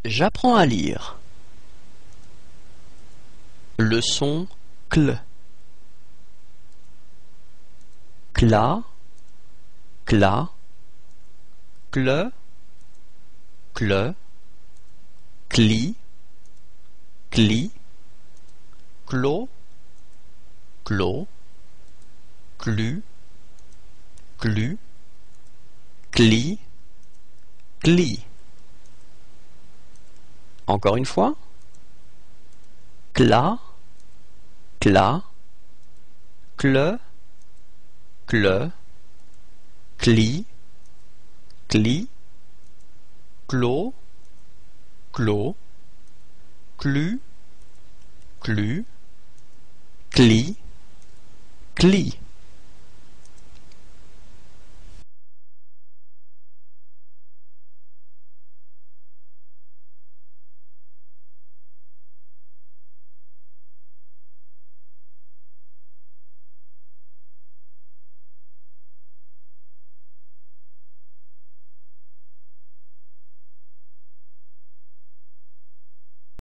J'apprends à lire. Le son cl. Cla, cla, cle, cle, cli, cli, clo, clo, clu, clu, cli, cli. Encore une fois. Cla, cla, cle, cle, cli, cli, clo, clo, clu, clu, cli, cli.